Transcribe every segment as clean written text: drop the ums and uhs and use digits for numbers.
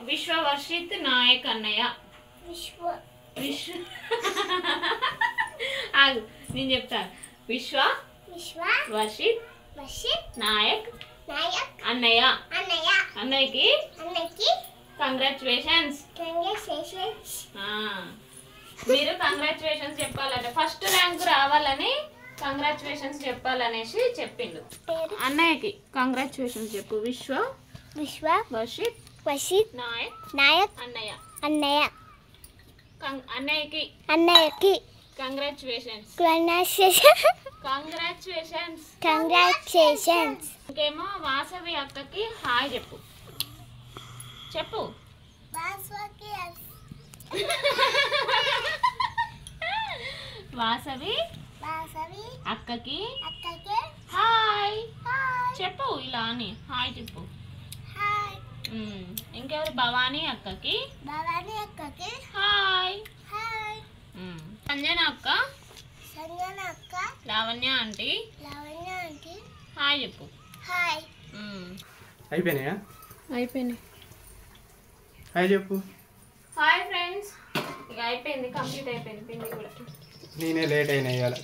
విశ్వవర్షిత్ నాయక్ అన్నయ్య. నేను చెప్తాను. విశ్వవర్షిత్ నాయక్ అన్నయ్య. అన్నయ్యకి కంగ్రాచులేషన్స్. మీరు కంగ్రాచులేషన్స్ చెప్పాలంటే ఫస్ట్ ర్యాంక్ రావాలని కంగ్రాచులేషన్స్ చెప్పాలనేసి చెప్పిండు. అన్నయ్యకి కంగ్రాచులేషన్స్ చెప్పు. విశ్వవర్షిత్ నాయక్ అన్నయ్య. అన్నయ్యకి కంగ్రాచులేషన్స్. ఇంకేమో వాసవి అక్కకి హాయ్ చెప్పు. వాసవి అక్కకి హాయ్ చెప్పు. ఇలా అని హాయ్ చెప్పు. ఇంకెవరు? భవానీ అక్కకి హాయ్. సంజన అక్క, లావణ్య ఆంటీ హాయ్ చెప్పు. అయిపోయినాయా? అయిపోయినాయి. హాయ్ చెప్పు. Hi friends. ఇక అయిపోయింది, కంప్లీట్ అయిపోయింది. పిండి కూడా నేనే లేట్ అయినా ఇవాళ.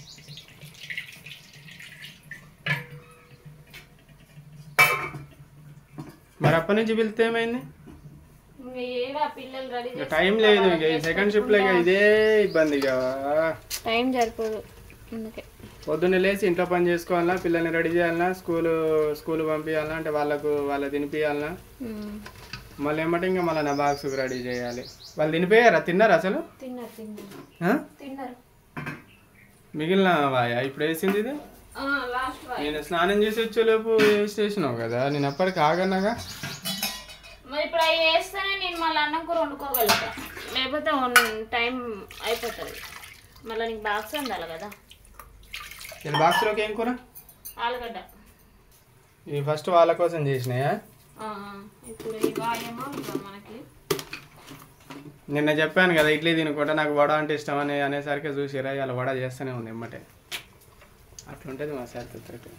మరి అప్పటి నుంచి పిలిస్తే ఏమైంది? పిల్లలు రెడీ టైం లేదు. ఇక సెకండ్ షిఫ్ట్ లో ఇదే ఇబ్బంది. టైం సరిపోదు. అందుకే పొద్దున్నే లేచి ఇంట్లో పని చేసుకోవాలన్నా, పిల్లల్ని రెడీ చేయాలన్నా, స్కూల్ పంపించాలన్నా, అంటే వాళ్ళ తినిపియాలన్నా, మళ్ళీ ఏమంటే ఇంకా మళ్ళీ నా బాక్స్ రెడీ చేయాలి. వాళ్ళు తినిపోయారా? తిన్నారు అసలు? తిన్నారు. మిగిలిన ఇప్పుడు వేసింది ఇది. నేను స్నానం చేసి వచ్చేలోపు వేసేసినావు కదా. నేను అప్పటికి ఆగన్నాగా. మరి ఇప్పుడు అవి వేస్తేనే నేను మళ్ళీ అన్నం కూర వండుకోగలుగుతా, లేకపోతే టైం అయిపోతుంది. మళ్ళీ నీకు బాక్స్ ఉండాలి కదా. నేను బాక్స్లోకి ఏం కూర? ఆలుగడ్డ. ఇవి ఫస్ట్ వాళ్ళ కోసం చేసినాయా? ఇప్పుడు ఇవేమో మనకి. నిన్న చెప్పాను కదా ఇడ్లీ తినుకుంటా నాకు వడ అంటే ఇష్టం అనేసరికి చూసిరా ఇలా వడ చేస్తూనే ఉంది ఎమ్మటే. అట్లుంటుంది మా సార్.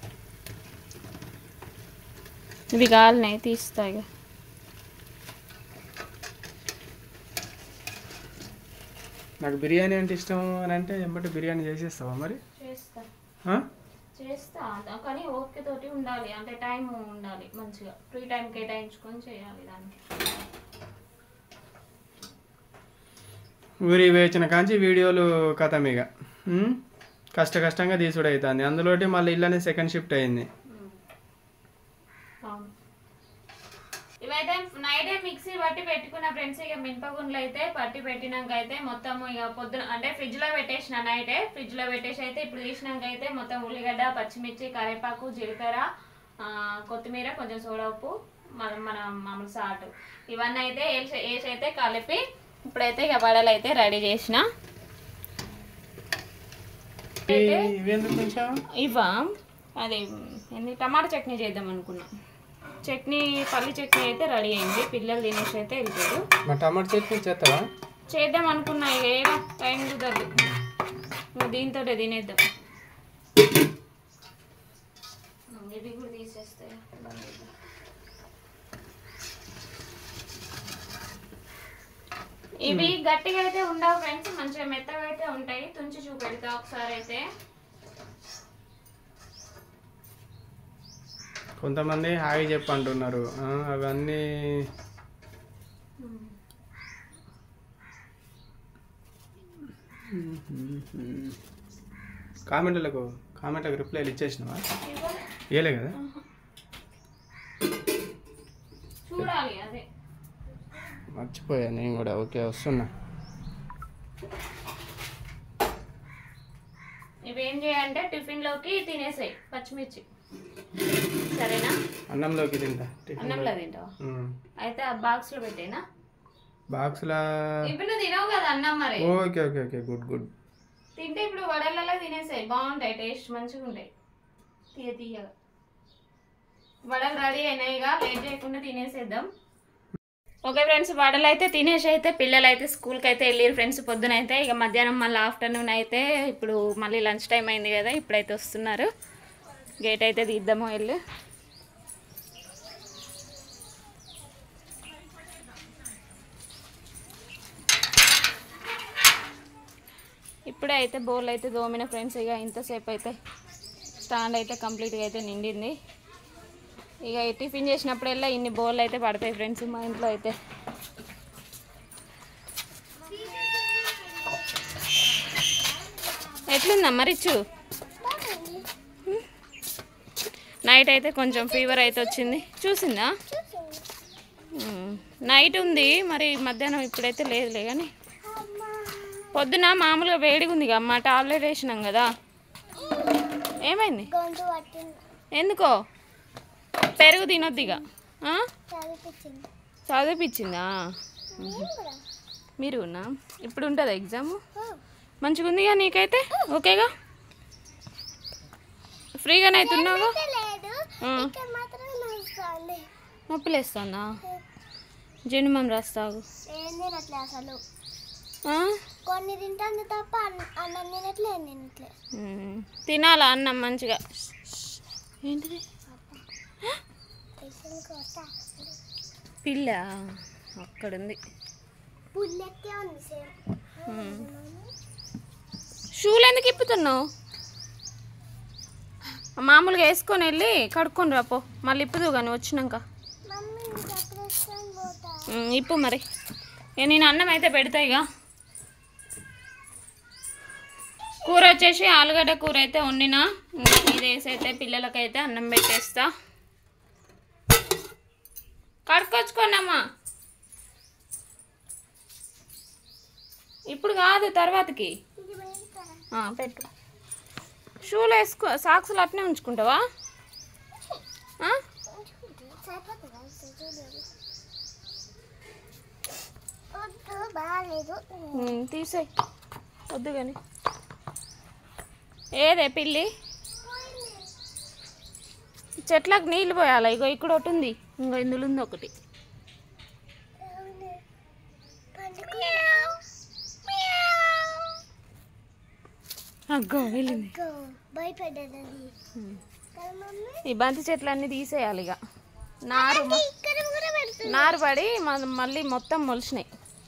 ఇవి కాలినాయి, తీస్తాయి. నాకు బిర్యానీ అంటే ఇష్టం అని అంటే ఎమ్మటే బిర్యానీ చేసేస్తావా మరి? చేస్తా, కానీ ఓపిక తోటి ఉండాలి. అంటే టైం ఉండాలి, మంచిగా ఫ్రీ టైం కేటాయించుకొని చేయాలి దానికి. ఊరి వేచిన కాంచి వీడియోలు కథం ఇక కష్టంగా తీసుడు అవుతుంది. అందులోటి మళ్ళీ ఇళ్ళనే సెకండ్ షిఫ్ట్ అయింది. ఇవైతే నైటే మిక్సీ పట్టి పెట్టుకున్న ఫ్రెండ్స్. ఇక మినపగుండ్లు అయితే పట్టి పెట్టినాక అయితే మొత్తం ఇక పొద్దున అంటే ఫ్రిడ్జ్లో పెట్టేసిన. నైటే ఫ్రిడ్జ్లో పెట్టేసి అయితే ఇప్పుడు తీసినాక అయితే మొత్తం ఉల్లిగడ్డ, పచ్చిమిర్చి, కరివేపాకు, జీలకర్ర, కొత్తిమీర, కొంచెం సోడా ఉప్పు, మన మామూలు సాల్ట్ ఇవన్నీ అయితే వేసి అయితే కలిపి ఇప్పుడైతే ఇక వడలు అయితే రెడీ చేసిన. ఇవా అది ఏంది టమాటా చట్నీ చేద్దాం అనుకున్నా. చట్నీ పల్లి చట్నీ అయితే రెడీ అయింది. పిల్లలు తినేసి అయితే వెళ్తారు. టమాటా చట్నీ చేస్తావా? చేద్దాం అనుకున్నా. ఏమో టైం కుదరదు. దీంతో తినేద్దాం. ఇవి కూడా తీసేస్తాయి. ఇవి గట్టిగా అయితే ఉండవు ఫ్రెండ్స్, మంచిగా మెత్తగా అయితే ఉంటాయి. తుంచి చూపెడతా ఒకసారి అయితే. కొంతమంది హాయి చెప్పంటున్నారు. అవన్నీ కామెంట్లకు రిప్లైలు ఇచ్చేసినావా? ఇవ్వలే కదా. చూడాలి అదే మర్చిపోయా నేను కూడా. ఓకే వస్తున్నా. ఇవేం చేయాలంటే టిఫిన్ లోకి తినేసాయి పచ్చిమిర్చి. సరేనా? అన్నంలోకి తింటా. అన్నంలో తింటావా? అయితే ఆ బాక్స్ లో పెట్టేనా? బాక్స్ లా ఇప్పుడు నువ్వు తినవు కదా అన్నం మరి. Okay okay okay good. తింటే ఇప్పుడు వడలలో తినేసాయి, బాగుంటాయి, టేస్ట్ మంచిగా ఉంటాయి, తీయగా. వడలు రెడీ అయినాయిగా, లేట్ చేయకుండా తినేసేద్దాం. ఓకే ఫ్రెండ్స్, వడలు అయితే తినేసి అయితే పిల్లలు అయితే స్కూల్కి అయితే వెళ్ళారు ఫ్రెండ్స్. పొద్దున అయితే ఇక మధ్యాహ్నం మళ్ళీ ఆఫ్టర్నూన్ అయితే ఇప్పుడు మళ్ళీ లంచ్ టైం అయింది కదా, ఇప్పుడైతే వస్తున్నారు. గేట్ అయితే తీద్దాము వెళ్ళి. ఇప్పుడే అయితే బౌల్ అయితే దోమిన ఫ్రెండ్స్. ఇక ఇంతసేపు అయితే స్టాండ్ అయితే కంప్లీట్గా అయితే నిండింది. ఇక టిఫిన్ చేసినప్పుడల్లా ఇన్ని బౌల్ అయితే పడతాయి ఫ్రెండ్స్ మా ఇంట్లో అయితే. ఎట్లుందమ్మా రిచ్చు? నైట్ అయితే కొంచెం ఫీవర్ అయితే వచ్చింది, చూసిందా? నైట్ ఉంది మరి, మధ్యాహ్నం ఇప్పుడైతే లేదులే. కానీ పొద్దున మామూలుగా వేడిగా ఉంది అమ్మ, టాబ్లెట్ వేసినాం కదా. ఏమైంది? ఎందుకో? పెరుగు తినొద్దిగా. చదివిపించిందా? మీరునా? ఇప్పుడు ఉంటుందా ఎగ్జామ్? మంచిగా ఉందిగా నీకైతే? ఓకేగా? ఫ్రీగానే అవుతున్నావుగా? నొప్పిలేస్తుందా? జనుమం రాస్తావు? కొన్ని తింటాను తప్ప అన్నం తినట్లేదు. తినాలా అన్నం మంచిగా? ఏంటిది? పిల్ల అక్కడుంది. షూలు ఎందుకు ఇప్పుతున్నావు? మామూలుగా వేసుకొని వెళ్ళి కడుక్కొని రాపో, మళ్ళీ ఇప్పుదు కానీ వచ్చినాక. ఇప్పు మరి. నేను అన్నం అయితే పెడతా. ఇక కూర వచ్చేసి ఆలుగడ్డ కూర అయితే వండినా. ఇది వేసి అయితే పిల్లలకైతే అన్నం పెట్టేస్తా. కడుక్కొచ్చుకోనమ్మా, ఇప్పుడు కాదు తర్వాతకి పెట్టు. షూలు వేసుకో, సాక్సులు అట్నే ఉంచుకుంటావా? తీసేయి, వద్దు కానీ. ఏదే పిల్లి? చెట్లకు నీళ్ళు పోయాలి. ఇగో ఇక్కడ ఒకటి ఉంది, ఇంకో ఇందులో ఉంది ఒకటి. అగ్గో వెళ్ళింది. ఈ బంతి చెట్లన్నీ తీసేయాలి. ఇక నారు పడి మళ్ళీ మొత్తం మొలిచినాయి.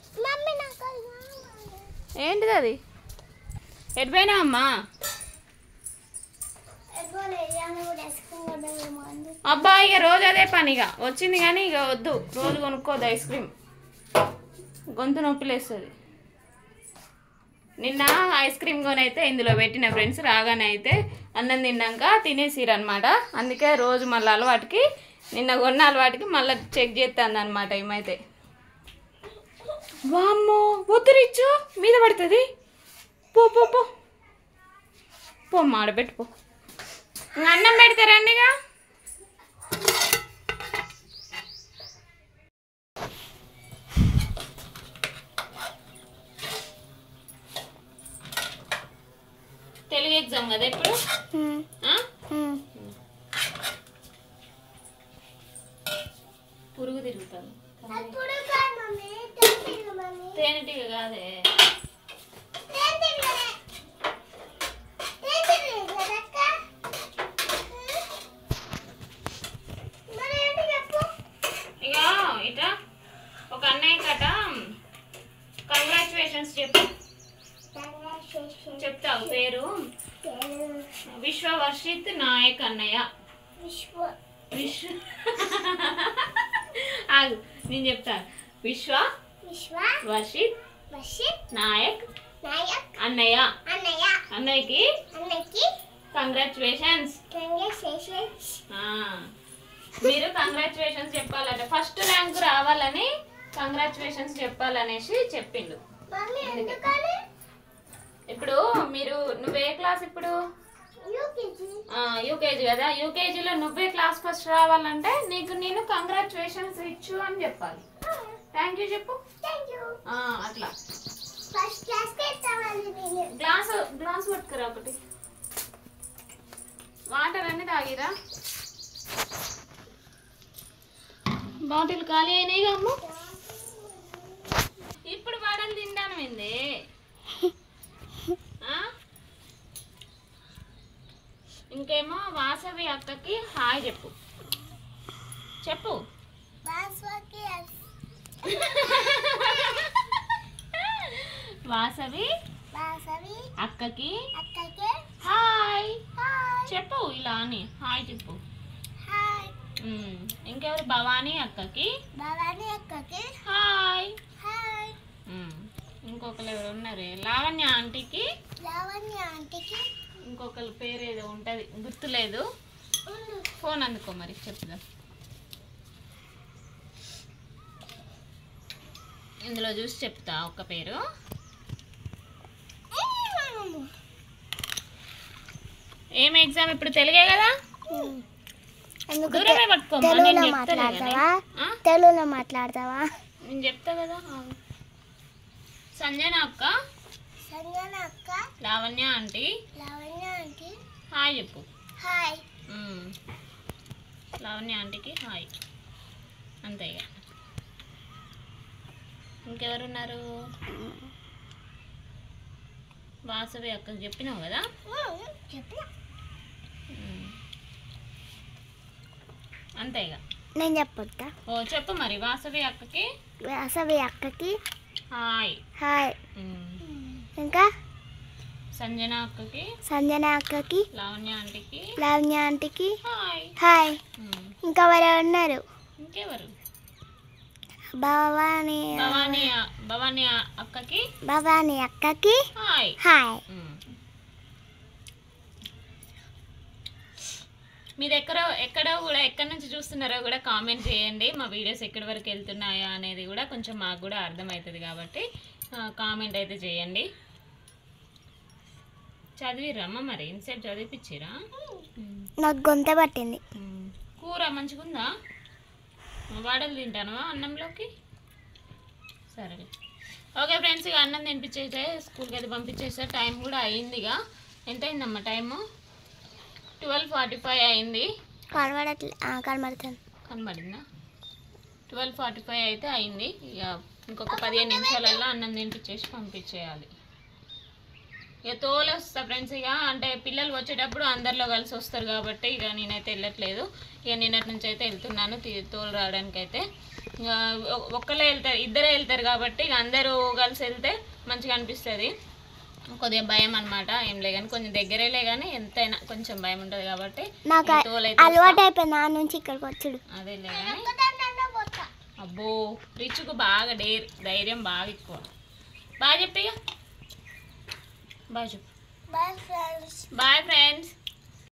ఏంటిది అది? ఎటుపోయినా అమ్మా? అబ్బా ఇక రోజు అదే పని. ఇక వచ్చింది కానీ ఇక వద్దు, రోజు కొనుక్కోదు ఐస్ క్రీమ్, గొంతు నొప్పిలేస్తుంది. నిన్న ఐస్ క్రీమ్ కొనైతే ఇందులో పెట్టిన ఫ్రెండ్స్. రాగానే అయితే అన్నం తిన్నాక తినేసిరనమాట. అందుకే రోజు మళ్ళీ అలవాటుకి, నిన్న కొన్న అలవాటుకి మళ్ళీ చెక్ చేస్తాను అనమాట. ఏమైతే వామ్మో వద్దురిచ్చు, మీద పడుతుంది. పో పో పో పో, మాడబెట్టుపో. అన్నం పెడతారండిగా. తెలుగు ఎగ్జామ్ కదా ఇప్పుడు? పురుగు తిరుగుతాను. తేనెటీగ కాదే. ఇక ఇట ఒక అన్నయ్య కట కంగ్రాచులేషన్స్ చెప్పు. చెప్తావు పేరు? విశ్వవర్షిత్ నాయక్ అన్నయ్య. ఆగు నేను చెప్తా. వర్షిత్ నాయక్ అన్నయ్య. అన్నయ్యకి కంగ్రాచులేషన్స్. మీరు కంగ్రాచులేషన్స్ చెప్పాలంట. ఫస్ట్ ర్యాంక్ రావాలని కంగ్రాచులేషన్స్ చెప్పాలనేసి చెప్పిండు. ఇప్పుడు మీరు నువ్వే క్లాస్ ఇప్పుడు? యూకేజీ కదా. యూకేజీలో నువ్వే క్లాస్ ఫస్ట్ రావాలంటే నీకు నేను కంగ్రాచులేషన్స్ ఇచ్చు అని చెప్పాలి. థ్యాంక్ యూ చెప్పు. అట్లా గ్లాస్ పట్టుకురా ఒకటి. వాటర్ అన్ని తాగిరా. బాటిల్ ఖాళీ అయినాయి అమ్మ. ఇప్పుడు వాడలు తింటాను ఏంది? ఇంకేమో వాసవి అక్కకి హాయ్ చెప్పు. చెప్పు. వాసవి వాసవి అక్కకి అక్కకి హాయ్ హాయ్ చెప్పు ఇలా అని హాయ్ చెప్పు. హాయ్ ఇంకెవరు భవానీ అక్కకి భవాని అక్కకి హాయ్. హాయ్ ఇంకొకరు ఎవరు ఉన్నారు లావణ్య ఆంటీకి లావణ్య ఆంటీకి ఇంకొకరు పేరు ఏదో ఉంటుంది గుర్తులేదు. ఫోన్ అందుకో మరి చెప్దాం. ఇందులో చూసి చెప్తా ఒక్క పేరు. ఏం ఎగ్జామ్ ఇప్పుడు తెలుగే కదా ఎందుకు దూరమే పట్టుకోమ్మా నేను తెలుగులో చెప్తాలే కదా. మాట్లాడతావా ఆ? తెలుగులో మాట్లాడతావా నేను చెప్తా కదా. సంజన అక్క సంజన అక్క Lavanya aunty Lavanya aunty hi చెప్పు. హాయ్ లావణ్య ఆంటీకి హాయ్ అంతే ఇక. ఇంకెవరున్నారు వాసవి అక్కకి చెప్పినావు కదా. చెప్పిన అంతే ఇక. నేను చెప్పొద్దా ఓ చెప్పు మరి వాసవి అక్కకి వాసవి అక్కకి హాయ్. హాయ్ ఇంకా సంజన అక్కకి సంజన అక్కకి లావణ్య ఆంటీకి లావణ్య ఆంటీకి హాయ్. హాయ్ ఇంకా ఎవరు ఉన్నారు ఇంకెవరు భవాని భవానీ అక్కకి భవాని అక్కకి హాయ్. హాయ్ మీరు ఎక్కడో కూడా ఎక్కడి నుంచి చూస్తున్నారో కూడా కామెంట్ చేయండి. మా వీడియోస్ ఎక్కడి వరకు వెళ్తున్నాయా అనేది కూడా కొంచెం మాకు కూడా అర్థమవుతుంది కాబట్టి కామెంట్ అయితే చేయండి. చదివిరమ్మా మరి ఇన్సేపు చదివిపించిరా. నాకు గొంత పట్టింది. కూర మంచిగుందా? వాడలు తింటాను అన్నంలోకి. సరే ఓకే ఫ్రెండ్స్, ఇక అన్నం తినిపించేస్తే స్కూల్కి అయితే పంపించేస్తే టైం కూడా అయింది. ఇక ఎంత అయిందమ్మా టైము? 12:45 అయింది. కనబడుతుంది కనబడిందా? 12:45 అయితే అయింది. ఇక ఇంకొక 15 నిమిషాలలో అన్నం తినిపించేసి పంపించేయాలి. ఇక తోలు వస్తా ఫ్రెండ్స్. ఇక అంటే పిల్లలు వచ్చేటప్పుడు అందరిలో కలిసి వస్తారు కాబట్టి ఇక నేనైతే వెళ్ళట్లేదు. ఇక నిన్నటి నుంచి అయితే వెళ్తున్నాను తోలు రావడానికి అయితే. ఇక ఒక్కరే వెళ్తారు, ఇద్దరే వెళ్తారు కాబట్టి ఇక అందరూ కలిసి వెళ్తే మంచిగా అనిపిస్తుంది. కొద్దిగా భయం అనమాట, ఏం లే కానీ కొంచెం దగ్గరేలే కానీ ఎంతైనా కొంచెం భయం ఉంటుంది కాబట్టి నాకు అలవాటు అయిపోయింది ఆ నుంచి ఇక్కడికి వచ్చాడు. అదేలే కానీ అబ్బో రిచుకు బాగా ధైర్యం బాగా ఎక్కువ. బాగా చెప్పి బాయ్ చెప్పు. Bye friends. Bye friends.